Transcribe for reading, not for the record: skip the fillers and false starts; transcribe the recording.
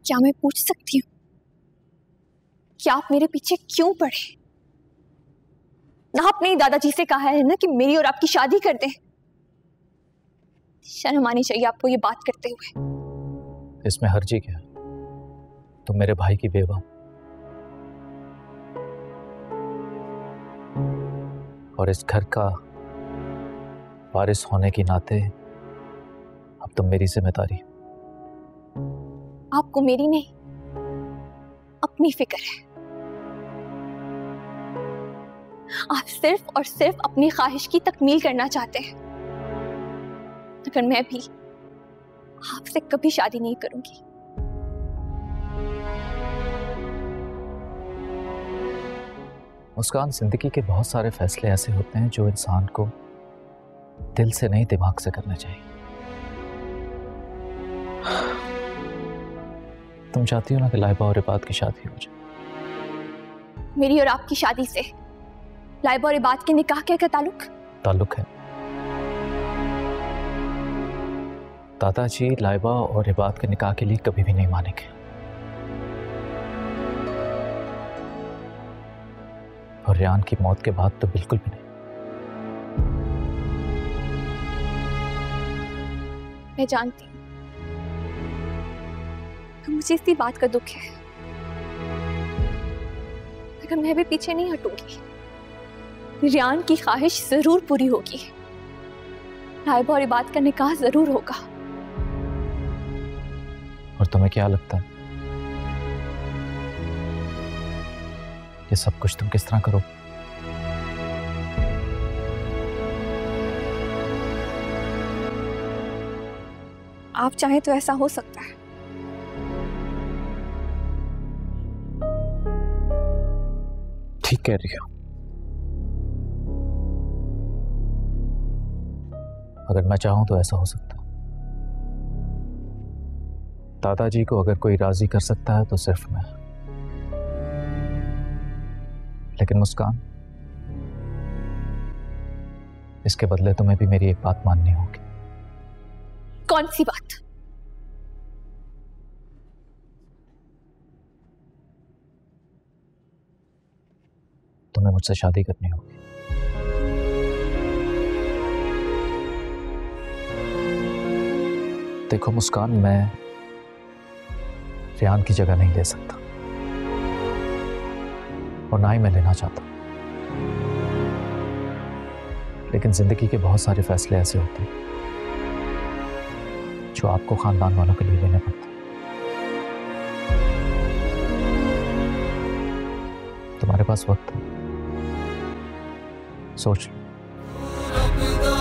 क्या मैं पूछ सकती हूँ कि आप मेरे पीछे क्यों पड़े? ना आपने दादाजी से कहा है ना कि मेरी और आपकी शादी कर दें। शर्म आनी चाहिए आपको ये बात करते हुए। इसमें हर्जी क्या? तुम मेरे भाई की बेवा और इस घर का वारिस होने के नाते अब तुम मेरी जिम्मेदारी। आपको मेरी नहीं अपनी फिक्र है। आप सिर्फ और सिर्फ अपनी ख्वाहिश की तकमील करना चाहते हैं। अगर मैं भी आपसे कभी शादी नहीं करूंगी। मुस्कान, जिंदगी के बहुत सारे फैसले ऐसे होते हैं जो इंसान को दिल से नहीं दिमाग से करना चाहिए। तुम चाहती हो ना कि लाइबा और इबाद की शादी हो जाए? मेरी और आपकी शादी से लाइबा और इबाद के निकाह क्या क्या ताल्लुक है। दादाजी लाइबा और इबाद के निकाह के लिए कभी भी नहीं मानेंगे। और रियान की मौत के बाद तो बिल्कुल भी नहीं। मैं जानती हूँ, मुझे इसी बात का दुख है, मगर मैं भी पीछे नहीं हटूंगी। रियान की ख्वाहिश जरूर पूरी होगी। लाइबा और इबाद का निकाह जरूर होगा। और तुम्हें क्या लगता है ये सब कुछ तुम किस तरह करो? आप चाहें तो ऐसा हो सकता है। ठीक कह रही हो। अगर मैं चाहूं तो ऐसा हो सकता है। दादाजी को अगर कोई राजी कर सकता है तो सिर्फ मैं। लेकिन मुस्कान, इसके बदले तुम्हें भी मेरी एक बात माननी होगी। कौन सी बात? तुम्हें मुझसे शादी करनी होगी। देखो मुस्कान, मैं रियान की जगह नहीं ले सकता और ना ही मैं लेना चाहता। लेकिन जिंदगी के बहुत सारे फैसले ऐसे होते हैं जो आपको खानदान वालों के लिए लेने पड़ते हैं। तुम्हारे पास वक्त है, सोच लो।